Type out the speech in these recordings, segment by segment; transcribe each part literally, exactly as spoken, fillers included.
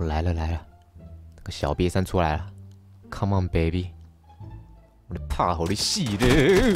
来了来了，那个小瘪三出来了 ，Come on baby， 我的怕好的戏的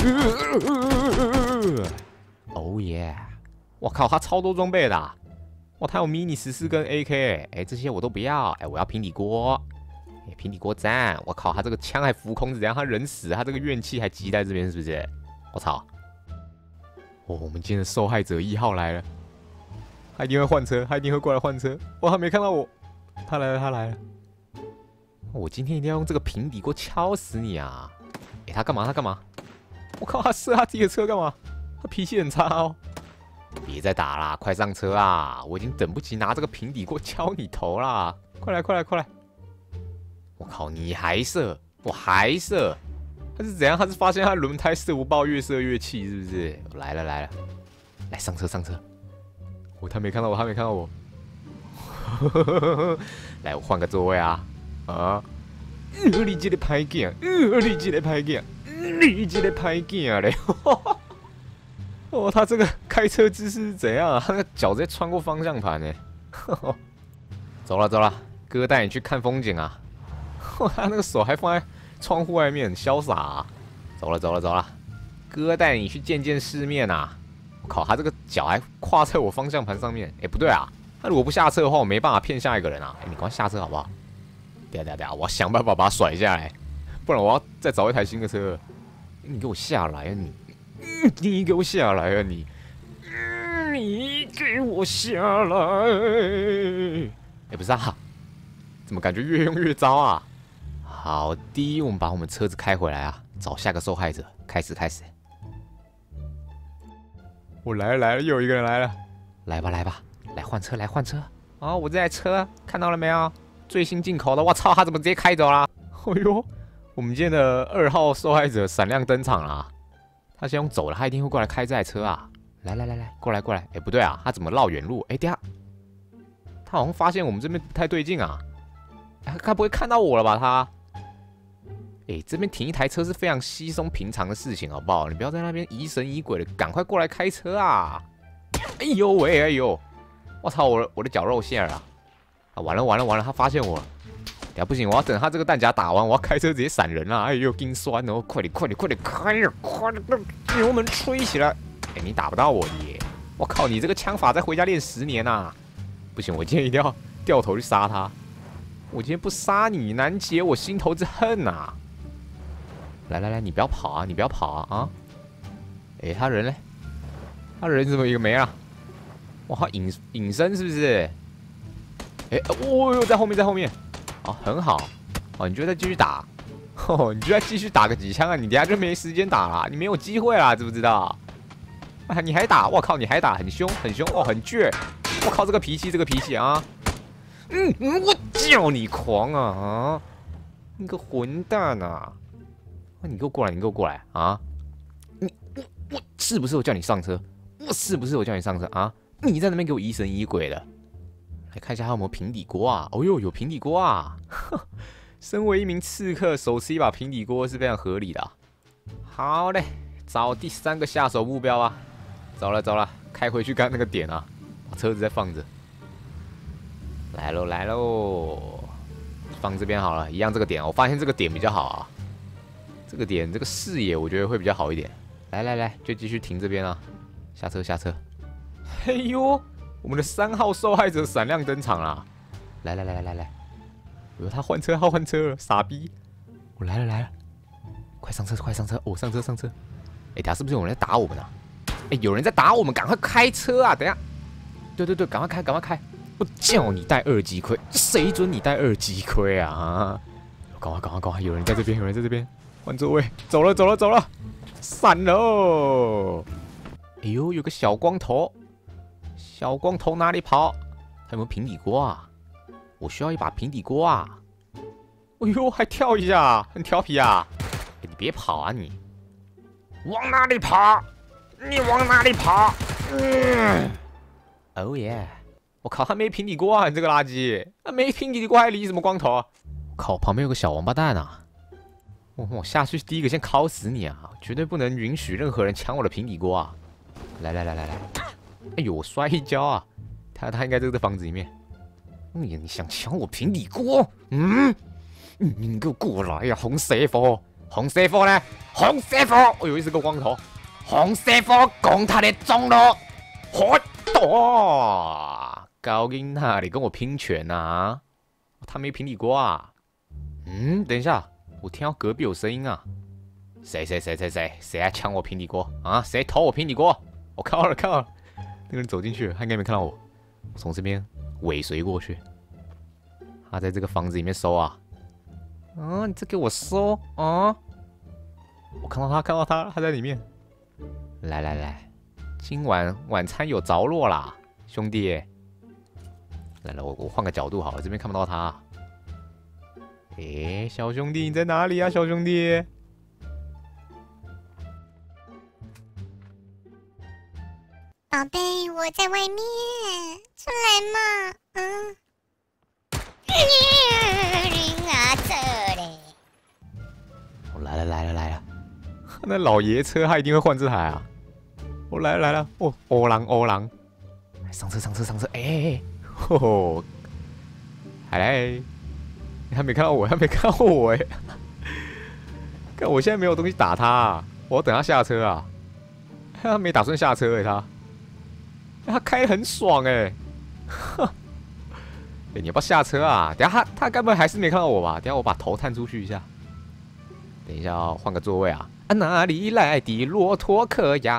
，Oh yeah， 我靠，他超多装备的、啊，哇，他有 mini 十四跟 A K， 哎、欸，这些我都不要，哎、欸，我要平底锅，哎、欸，平底锅赞，我靠，他这个枪还浮空是怎样？他人死，他这个怨气还积在这边是不是？我操！哦，我们今天的受害者一号来了，他一定会换车，他一定会过来换车，哇，他没看到我。他来了，他来了！我今天一定要用这个平底锅敲死你啊！哎、欸，他干嘛？他干嘛？我靠，他射他自己的车干嘛？他脾气很差哦！别再打啦，快上车啊！我已经等不及拿这个平底锅敲你头啦！快来，快来，快来！我靠，你还射，我还射！他是怎样？他是发现他轮胎射不爆，越射越气，是不是？来了，来了！来上车，上车！哦，他没看到我，他没看到我。来，我换个座位啊！啊！呃、你这个歹囝，呃，你这个歹囝，你这个歹囝嘞！哦，他这个开车姿势是怎样啊？他那个脚直接穿过方向盘呢。走了走了，哥带你去看风景啊！他那个手还放在窗户外面，潇洒、啊。走了走了走了，哥带你去见见世面啊！我靠，他这个脚还跨在我方向盘上面。哎，不对啊！他如果不下车的话，我没办法骗下一个人啊！哎，你赶快下车好不好？等下等下等下，我要想办法把他甩下来，不然我要再找一台新的车。你给我下来啊你！你给我下来啊你！你给我下来！哎，不是啊，怎么感觉越用越糟啊？好，第一，我们把我们车子开回来啊，找下个受害者。开始开始。我来了来了，又有一个人来了，来吧来吧。来换车，来换车！哦，我这台车看到了没有？最新进口的！我操，他怎么直接开走了？哎呦，我们今天的二号受害者闪亮登场了！他先用走了，他一定会过来开这台车啊！来来来来，过来过来！哎，不对啊，他怎么绕远路？哎，等下，他好像发现我们这边不太对劲啊！他该不会看到我了吧？他？哎，这边停一台车是非常稀松平常的事情，好不好？你不要在那边疑神疑鬼的，赶快过来开车啊！哎呦喂，哎呦！我操！我的我的绞肉馅啊！啊，完了完了完了！他发现我了！等下不行，我要等他这个弹夹打完，我要开车直接闪人啊！哎呦，筋酸哦！快点快点快点开呀！快点，油门吹起来！哎，你打不到我的耶！我靠，你这个枪法再回家练十年啊！不行，我今天一定要掉头去杀他！我今天不杀你，难解我心头之恨啊！来来来，你不要跑啊！你不要跑啊！啊！哎，他人呢？他人怎么一个没了？哇，他隐隐身是不是？哎，哦哟，在后面，在后面，哦，很好，哦，你就再继续打，哦，你就再继续打个几枪啊，你等下就没时间打了，你没有机会啦，知不知道？啊，你还打，我靠，你还打，很凶，很凶，哦，很倔，我靠，这个脾气，这个脾气啊，嗯嗯，我叫你狂啊啊，你个混蛋啊！你给我过来，你给我过来啊！你我我是不是我叫你上车？我是不是我叫你上车啊？你在那边给我疑神疑鬼的，来看一下他有没有平底锅啊？哦呦，有平底锅啊！身为一名刺客，手持一把平底锅是非常合理的、啊。好嘞，找第三个下手目标啊！走了走了，开回去干那个点啊，把车子再放着。来喽来喽，放这边好了，一样这个点，我发现这个点比较好啊。这个点这个视野我觉得会比较好一点。来来来，就继续停这边啊！下车下车。嘿呦，我们的三号受害者闪亮登场啦！来来来来来来，哎呦，他换车，他换车了，傻逼！我来了来了，快上车快上车！哦，上车上车！哎，等下是不是有人在打我们啊？哎，有人在打我们，赶快开车啊！等下，对对对，赶快开赶快开！我叫你戴二级盔，谁准你戴二级盔啊？赶快赶快赶快！有人在这边，有人在这边，换座位，走了走了走了，闪喽！哎呦，有个小光头。小光头哪里跑？他有没有平底锅啊？我需要一把平底锅啊！哎呦，还跳一下，很调皮啊！你别跑啊你！往哪里跑？你往哪里跑？嗯，哦耶！我靠，他没平底锅啊！你这个垃圾，他没平底锅还理什么光头啊？靠，旁边有个小王八蛋啊！我我下去第一个先敲死你啊！绝对不能允许任何人抢我的平底锅啊！来来来来来！哎呦，我摔一跤啊！他他应该在这个房子里面。 哎呀，你想抢我平底锅？嗯，你给我过来呀，红师傅！红师傅呢？红师傅！哎呦，又是个光头！红师傅攻他的中路，火多！高音那里跟我拼拳啊？他没平底锅啊？嗯，等一下，我听到隔壁有声音啊！谁谁谁谁谁谁来抢我平底锅啊？谁偷我平底锅？我看到了，看到了，那个人走进去了，他应该没看到我。我从这边尾随过去，他在这个房子里面搜啊。啊，你这给我搜啊！我看到他，看到他，他在里面。来来来，今晚晚餐有着落啦，兄弟。来了，我我换个角度好了，这边看不到他。诶，小兄弟你在哪里啊，小兄弟？ 宝贝，我在外面，出来嘛，嗯。啊，这嘞！ 我来了来了来了，那老爷车他一定会换这台啊！我来了来了，哦，欧郎欧郎，上车上车上车，哎哎哎，吼吼，还来，他没看到我，他没看到我哎！看我现在没有东西打他、啊，我要等他下车啊！他没打算下车哎、欸，他，他开得很爽哎、欸，哼。欸、你要不要下车啊？等下他他该不会还是没看到我吧？等下我把头探出去一下。等一下哦，换个座位啊！啊，哪里来的骆驼壳呀？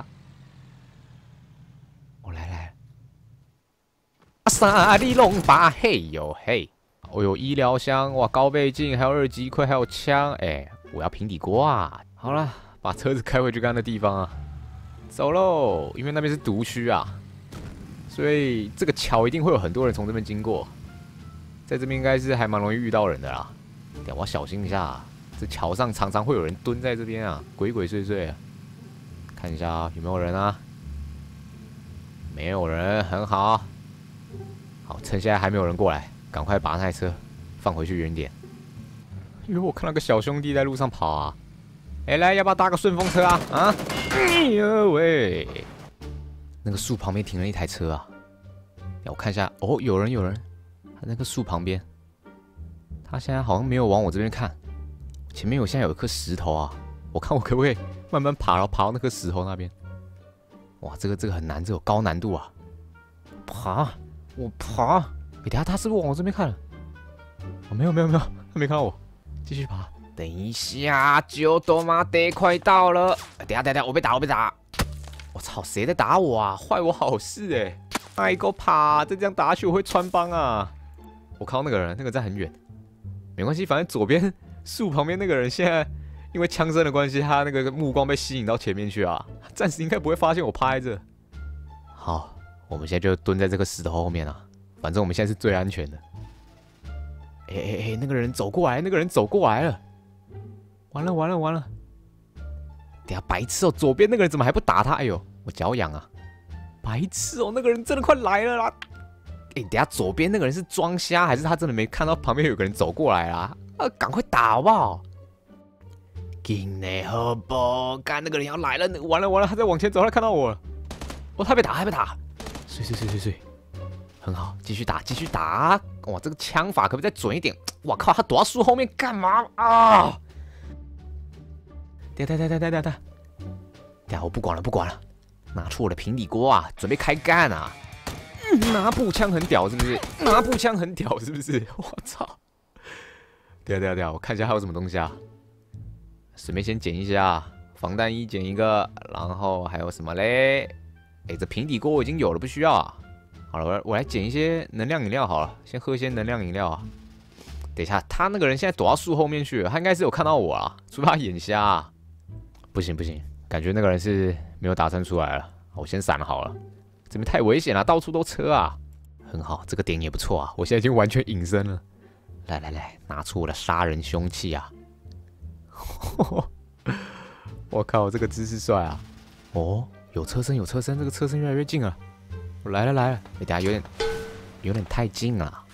我、哦、来来。啊，沙里隆巴嘿呦嘿！我、哦、有医疗箱，哇，高倍镜，还有二级盔，还有枪。哎、欸，我要平底锅啊！好了，把车子开回去刚刚的地方啊。走喽，因为那边是毒区啊，所以这个桥一定会有很多人从这边经过。在这边应该是还蛮容易遇到人的啦，等我要小心一下、啊。这桥上常常会有人蹲在这边啊，鬼鬼祟祟啊。看一下有没有人啊？没有人，很好。好，趁现在还没有人过来，赶快把那台车放回去原点。因为我看到个小兄弟在路上跑啊。哎、欸，来，要不要搭个顺风车啊？啊！哎呦喂！那个树旁边停了一台车啊。让我看一下，哦，有人，有人。他那个树旁边，他现在好像没有往我这边看。前面有现在有一颗石头啊，我看我可不可以慢慢爬，然后爬到那颗石头那边。哇，这个这个很难，这有高难度啊！爬，我爬。欸、等下他是不是往我这边看了？哦，没有没有没有，他没看到我，继续爬。等一下，就多妈得快到了。等下等下，我被打我被打！我操，谁在打我啊？坏我好事哎、欸！哎，给我爬！再这样打下去我会穿帮啊！我看到那个人，那个站很远，没关系，反正左边树旁边那个人现在因为枪声的关系，他那个目光被吸引到前面去啊，暂时应该不会发现我趴在这。好，我们现在就蹲在这个石头后面啊，反正我们现在是最安全的。哎哎哎，那个人走过来，那个人走过来了，完了完了完了！等下白痴哦，左边那个人怎么还不打他？哎呦，我脚痒啊！白痴哦，那个人真的快来了啦！哎、欸，等下左边那个人是装瞎，还是他真的没看到旁边有个人走过来啦？啊，赶快打好不好？进来好不？干那个人要来了，完了完了，他在往前走，他看到我了。哦，他被打，他被打，睡睡睡睡睡，很好，继续打，继续打。哇，这个枪法可不可以再准一点？我靠，他躲到树后面干嘛啊？等下等下等下等下等下，等下我不管了不管了。拿出我的平底锅啊，准备开干啊！嗯、拿步枪很屌是不是？拿步枪很屌是不是？我操！等下等下等下，我看一下还有什么东西啊？顺便先捡一下防弹衣，捡一个，然后还有什么嘞？哎、欸，这平底锅我已经有了，不需要啊。好了，我来我来捡一些能量饮料好了，先喝一些能量饮料啊。等一下，他那个人现在躲到树后面去了，他应该是有看到我啊，除非他眼瞎、啊。不行不行，感觉那个人是没有打算出来了。我先闪好了，这边太危险了，到处都车啊。很好，这个点也不错啊，我现在已经完全隐身了。来来来，拿出我的杀人凶器啊！我靠，这个姿势帅啊！哦，有车身有车身，这个车身越来越近了。我来了来了，你、欸、等下有点有点太近了。